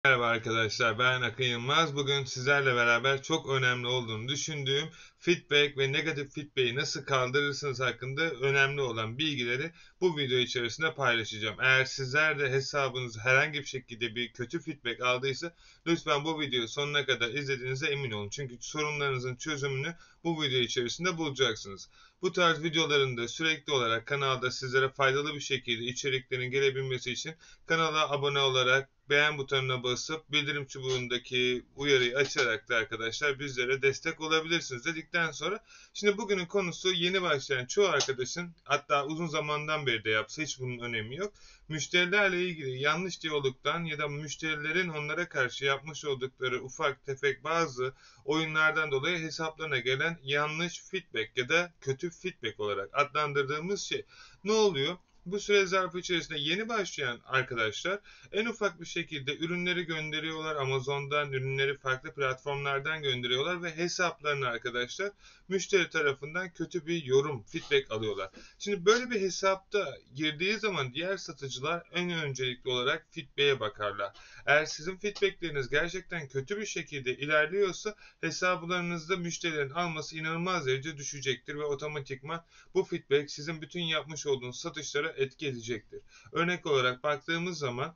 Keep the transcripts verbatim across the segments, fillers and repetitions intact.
Merhaba arkadaşlar, ben Akın Yılmaz. Bugün sizlerle beraber çok önemli olduğunu düşündüğüm feedback ve negatif feedback'i nasıl kaldırırsınız hakkında önemli olan bilgileri bu video içerisinde paylaşacağım. Eğer sizler de hesabınız herhangi bir şekilde bir kötü feedback aldıysa lütfen bu videoyu sonuna kadar izlediğinize emin olun. Çünkü sorunlarınızın çözümünü bu video içerisinde bulacaksınız. Bu tarz videoların da sürekli olarak kanalda sizlere faydalı bir şekilde içeriklerin gelebilmesi için kanala abone olarak beğen butonuna basıp bildirim çubuğundaki uyarıyı açarak da arkadaşlar bizlere destek olabilirsiniz dedikten sonra şimdi bugünün konusu yeni başlayan çoğu arkadaşın hatta uzun zamandan beri de yapsa hiç bunun önemi yok. Müşterilerle ilgili yanlış diyalogdan ya da müşterilerin onlara karşı yapmış oldukları ufak tefek bazı oyunlardan dolayı hesaplarına gelen yanlış feedback ya da kötü feedback olarak adlandırdığımız şey ne oluyor? Bu süre zarfı içerisinde yeni başlayan arkadaşlar en ufak bir şekilde ürünleri gönderiyorlar. Amazon'dan ürünleri farklı platformlardan gönderiyorlar ve hesaplarını arkadaşlar müşteri tarafından kötü bir yorum, feedback alıyorlar. Şimdi böyle bir hesapta girdiği zaman diğer satıcılar en öncelikli olarak feedback'e bakarlar. Eğer sizin feedback'leriniz gerçekten kötü bir şekilde ilerliyorsa hesaplarınızda müşterilerin alması inanılmaz derece düşecektir ve otomatikman bu feedback sizin bütün yapmış olduğunuz satışlara etki edecektir. Örnek olarak baktığımız zaman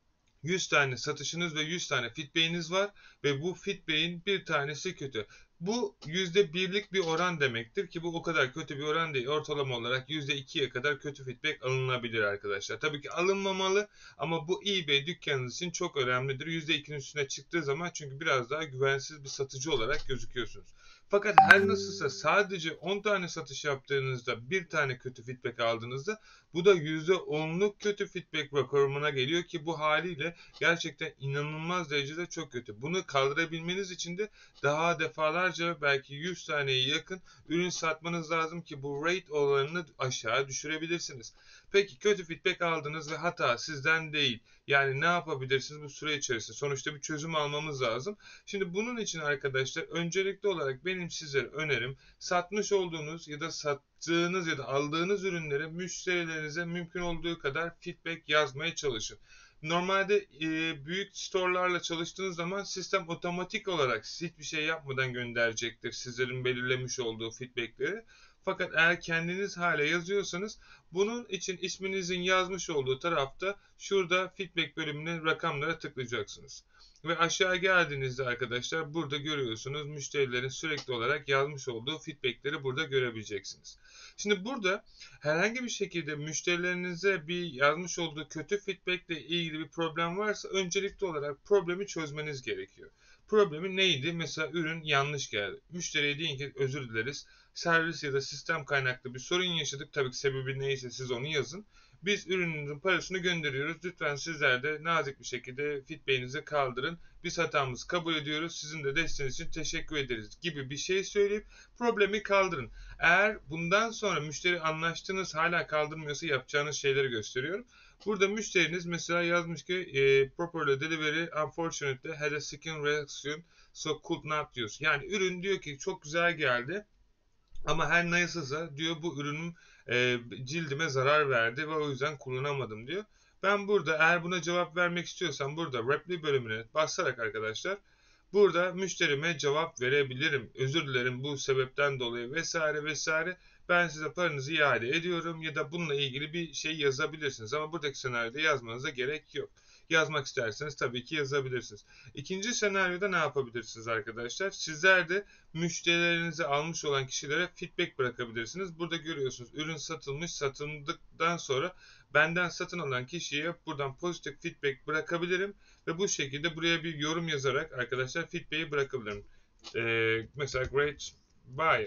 yüz tane satışınız ve yüz tane feedback'iniz var ve bu feedback'in bir tanesi kötü. Bu yüzde birlik bir oran demektir ki bu o kadar kötü bir oran değil. Ortalama olarak yüzde ikiye kadar kötü feedback alınabilir arkadaşlar. Tabii ki alınmamalı ama bu eBay dükkanınız için çok önemlidir. yüzde ikinin üstüne çıktığı zaman çünkü biraz daha güvensiz bir satıcı olarak gözüküyorsunuz. Fakat her nasılsa sadece on tane satış yaptığınızda bir tane kötü feedback aldığınızda bu da yüzde onluk kötü feedback rakamına geliyor ki bu haliyle gerçekten inanılmaz derecede çok kötü. Bunu kaldırabilmeniz için de daha defalarca belki yüz taneye yakın ürün satmanız lazım ki bu rate oranını aşağı düşürebilirsiniz. Peki kötü feedback aldınız ve hata sizden değil. Yani ne yapabilirsiniz bu süre içerisinde? Sonuçta bir çözüm almamız lazım. Şimdi bunun için arkadaşlar öncelikli olarak benim sizlere önerim satmış olduğunuz ya da sattığınız ya da aldığınız ürünlere müşterilerinize mümkün olduğu kadar feedback yazmaya çalışın. Normalde e, büyük store'larla çalıştığınız zaman sistem otomatik olarak hiçbir şey yapmadan gönderecektir sizlerin belirlemiş olduğu feedbackleri. Fakat eğer kendiniz hale yazıyorsanız bunun için isminizin yazmış olduğu tarafta şurada feedback bölümüne rakamlara tıklayacaksınız. Ve aşağı geldiğinizde arkadaşlar burada görüyorsunuz müşterilerin sürekli olarak yazmış olduğu feedbackleri burada görebileceksiniz. Şimdi burada herhangi bir şekilde müşterilerinize bir yazmış olduğu kötü feedback ile ilgili bir problem varsa öncelikli olarak problemi çözmeniz gerekiyor. Problemi neydi? Mesela ürün yanlış geldi. Müşteriye deyin ki özür dileriz. Servis ya da sistem kaynaklı bir sorun yaşadık. Tabii ki sebebi neyse siz onu yazın. Biz ürününüzün parasını gönderiyoruz. Lütfen sizler de nazik bir şekilde feedback'inizi kaldırın. Biz hatamızı kabul ediyoruz. Sizin de desteğiniz için teşekkür ederiz gibi bir şey söyleyip problemi kaldırın. Eğer bundan sonra müşteri anlaştığınız hala kaldırmıyorsa yapacağınız şeyleri gösteriyorum. Burada müşteriniz mesela yazmış ki e, properly delivery unfortunately had a skin reaction so could not use. Yani ürün diyor ki çok güzel geldi ama her nasılsa diyor bu ürünüm e, cildime zarar verdi ve o yüzden kullanamadım diyor. Ben burada eğer buna cevap vermek istiyorsam burada reply bölümüne basarak arkadaşlar burada müşterime cevap verebilirim. Özür dilerim bu sebepten dolayı vesaire vesaire. Ben size paranızı iade ediyorum ya da bununla ilgili bir şey yazabilirsiniz. Ama buradaki senaryoda yazmanıza gerek yok. Yazmak isterseniz tabii ki yazabilirsiniz. İkinci senaryoda ne yapabilirsiniz arkadaşlar? Sizler de müşterilerinizi almış olan kişilere feedback bırakabilirsiniz. Burada görüyorsunuz ürün satılmış, satıldıktan sonra benden satın alan kişiye buradan pozitif feedback bırakabilirim ve bu şekilde buraya bir yorum yazarak arkadaşlar feedback'i bırakabilirim. Ee, mesela great buyer.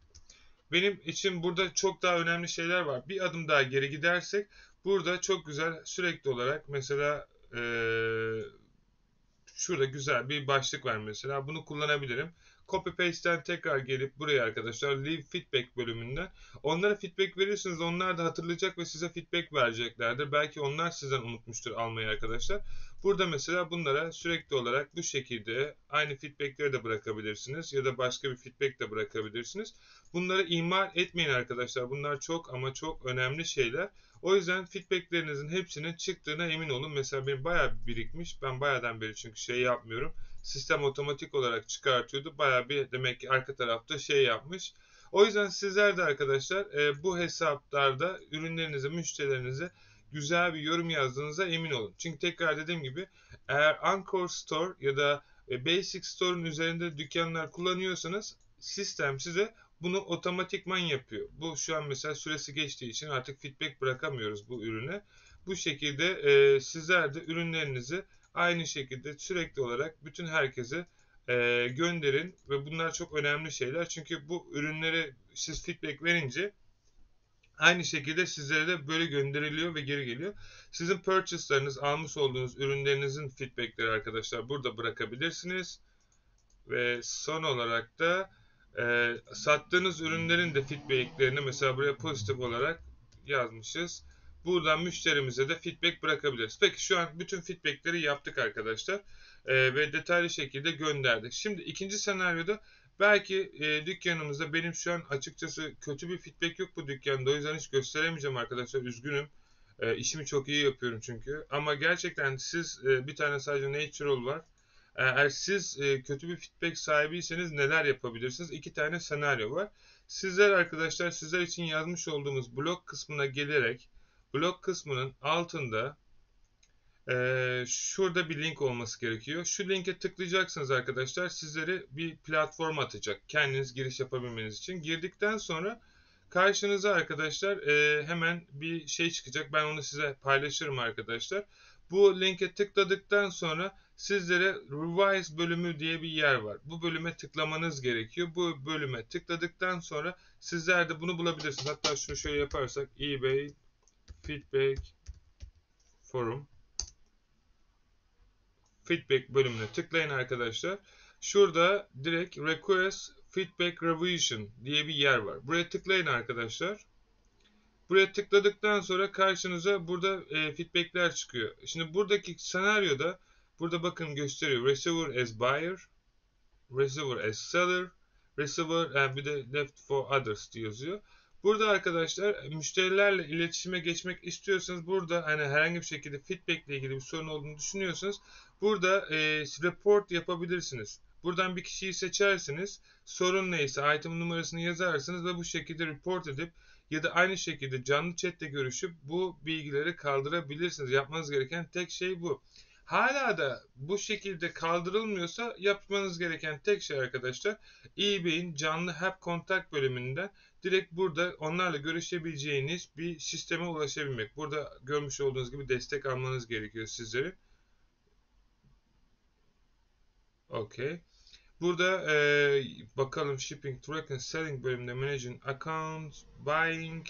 Benim için burada çok daha önemli şeyler var. Bir adım daha geri gidersek burada çok güzel sürekli olarak mesela ee, şurada güzel bir başlık var mesela. Bunu kullanabilirim. Copy paste'ten tekrar gelip buraya arkadaşlar leave feedback bölümünden onlara feedback verirsiniz. Onlar da hatırlayacak ve size feedback vereceklerdir. Belki onlar sizden unutmuştur almayı arkadaşlar. Burada mesela bunlara sürekli olarak bu şekilde aynı feedbackleri de bırakabilirsiniz ya da başka bir feedback de bırakabilirsiniz. Bunları ihmal etmeyin arkadaşlar. Bunlar çok ama çok önemli şeyler. O yüzden feedbacklerinizin hepsinin çıktığına emin olun. Mesela benim bayağı bir birikmiş. Ben bayağıdan beri çünkü şey yapmıyorum. Sistem otomatik olarak çıkartıyordu. Bayağı bir demek ki arka tarafta şey yapmış. O yüzden sizler de arkadaşlar e, bu hesaplarda ürünlerinize, müşterilerinize güzel bir yorum yazdığınıza emin olun. Çünkü tekrar dediğim gibi eğer Anchor Store ya da e, Basic Store'un üzerinde dükkanlar kullanıyorsanız sistem size bunu otomatikman yapıyor. Bu şu an mesela süresi geçtiği için artık feedback bırakamıyoruz bu ürüne. Bu şekilde e, sizler de ürünlerinizi aynı şekilde sürekli olarak bütün herkese e, gönderin ve bunlar çok önemli şeyler. Çünkü bu ürünlere siz feedback verince aynı şekilde sizlere de böyle gönderiliyor ve geri geliyor. Sizin purchase'larınız, almış olduğunuz ürünlerinizin feedbackleri arkadaşlar burada bırakabilirsiniz. Ve son olarak da e, sattığınız ürünlerin de feedbacklerini mesela buraya pozitif olarak yazmışız. Buradan müşterimize de feedback bırakabiliriz. Peki şu an bütün feedbackleri yaptık arkadaşlar. E, ve detaylı şekilde gönderdik. Şimdi ikinci senaryoda belki e, dükkanımızda benim şu an açıkçası kötü bir feedback yok bu dükkanda. O yüzden hiç gösteremeyeceğim arkadaşlar. Üzgünüm. E, işimi çok iyi yapıyorum çünkü. Ama gerçekten siz e, bir tane sadece natural var. Eğer siz e, kötü bir feedback sahibiyseniz neler yapabilirsiniz? İki tane senaryo var. Sizler arkadaşlar sizler için yazmış olduğumuz blog kısmına gelerek blog kısmının altında e, şurada bir link olması gerekiyor. Şu linke tıklayacaksınız arkadaşlar. Sizleri bir platform atacak. Kendiniz giriş yapabilmeniz için. Girdikten sonra karşınıza arkadaşlar e, hemen bir şey çıkacak. Ben onu size paylaşırım arkadaşlar. Bu linke tıkladıktan sonra sizlere Revise bölümü diye bir yer var. Bu bölüme tıklamanız gerekiyor. Bu bölüme tıkladıktan sonra sizler de bunu bulabilirsiniz. Hatta şunu şöyle yaparsak eBay Feedback Forum Feedback bölümüne tıklayın arkadaşlar. Şurada direkt Request Feedback Revision diye bir yer var. Buraya tıklayın arkadaşlar. Buraya tıkladıktan sonra karşınıza burada e, feedbackler çıkıyor. Şimdi buradaki senaryoda burada bakın gösteriyor. Receiver as buyer, receiver as seller, receiver and bir de left for others diye yazıyor. Burada arkadaşlar müşterilerle iletişime geçmek istiyorsanız burada hani herhangi bir şekilde feedback ile ilgili bir sorun olduğunu düşünüyorsanız burada e, report yapabilirsiniz. Buradan bir kişiyi seçersiniz. Sorun neyse item numarasını yazarsınız ve bu şekilde report edip ya da aynı şekilde canlı chatte görüşüp bu bilgileri kaldırabilirsiniz. Yapmanız gereken tek şey bu. Hala da bu şekilde kaldırılmıyorsa yapmanız gereken tek şey arkadaşlar eBay'in canlı Help Contact bölümünden direkt burada onlarla görüşebileceğiniz bir sisteme ulaşabilmek. Burada görmüş olduğunuz gibi destek almanız gerekiyor sizlerin. Okay. Burada e, bakalım Shipping, Tracking, Selling bölümünde Managing Account, Buying,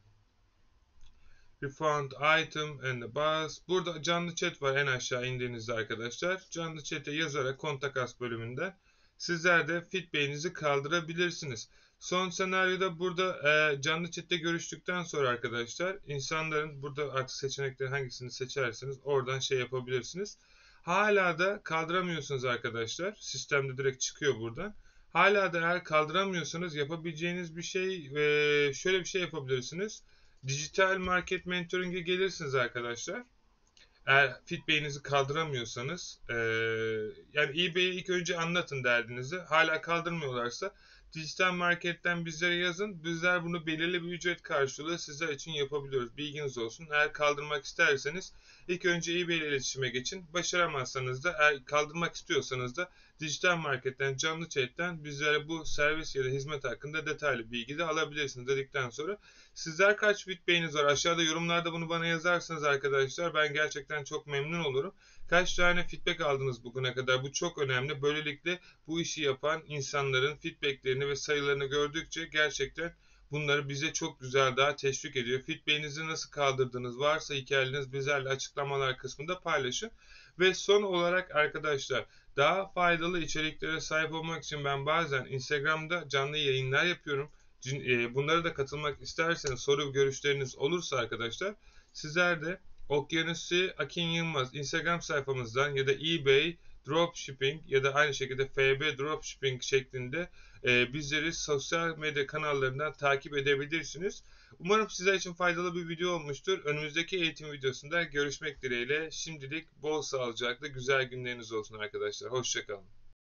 Refund Item and the Bus. Burada canlı chat var en aşağı indiğinizde arkadaşlar. Canlı chat'e yazarak Kontak Us bölümünden sizler de feedback'inizi kaldırabilirsiniz. Son senaryoda burada e, canlı chat'te görüştükten sonra arkadaşlar insanların burada artık seçenekleri hangisini seçerseniz oradan şey yapabilirsiniz. Hala da kaldıramıyorsunuz arkadaşlar. Sistemde direkt çıkıyor buradan. Hala da eğer kaldıramıyorsanız yapabileceğiniz bir şey e, şöyle bir şey yapabilirsiniz. Dijital market mentoring'e gelirsiniz arkadaşlar. Eğer feedback'inizi kaldıramıyorsanız e, yani eBay'e ilk önce anlatın derdinizi. Hala kaldırmıyorlarsa dijital marketten bizlere yazın. Bizler bunu belirli bir ücret karşılığı sizler için yapabiliyoruz. Bilginiz olsun. Eğer kaldırmak isterseniz ilk önce eBay ile iletişime geçin. Başaramazsanız da eğer kaldırmak istiyorsanız da dijital marketten, canlı chatten bizlere bu servis ya da hizmet hakkında detaylı bilgi de alabilirsiniz dedikten sonra sizler kaç feedback'iniz var? Aşağıda yorumlarda bunu bana yazarsanız arkadaşlar ben gerçekten çok memnun olurum. Kaç tane feedback aldınız bugüne kadar? Bu çok önemli. Böylelikle bu işi yapan insanların feedbacklerini ve sayılarını gördükçe gerçekten bunları bize çok güzel daha teşvik ediyor. Feedback'inizi nasıl kaldırdınız varsa hikayeleriniz bizlerle açıklamalar kısmında paylaşın. Ve son olarak arkadaşlar daha faydalı içeriklere sahip olmak için ben bazen Instagram'da canlı yayınlar yapıyorum. Bunlara da katılmak isterseniz soru görüşleriniz olursa arkadaşlar sizler de Okyanusi Akin Yılmaz Instagram sayfamızdan ya da eBay Dropshipping ya da aynı şekilde F B Dropshipping şeklinde e, bizleri sosyal medya kanallarından takip edebilirsiniz. Umarım sizler için faydalı bir video olmuştur. Önümüzdeki eğitim videosunda görüşmek dileğiyle. Şimdilik bol sağlıcakla güzel günleriniz olsun arkadaşlar. Hoşça kalın.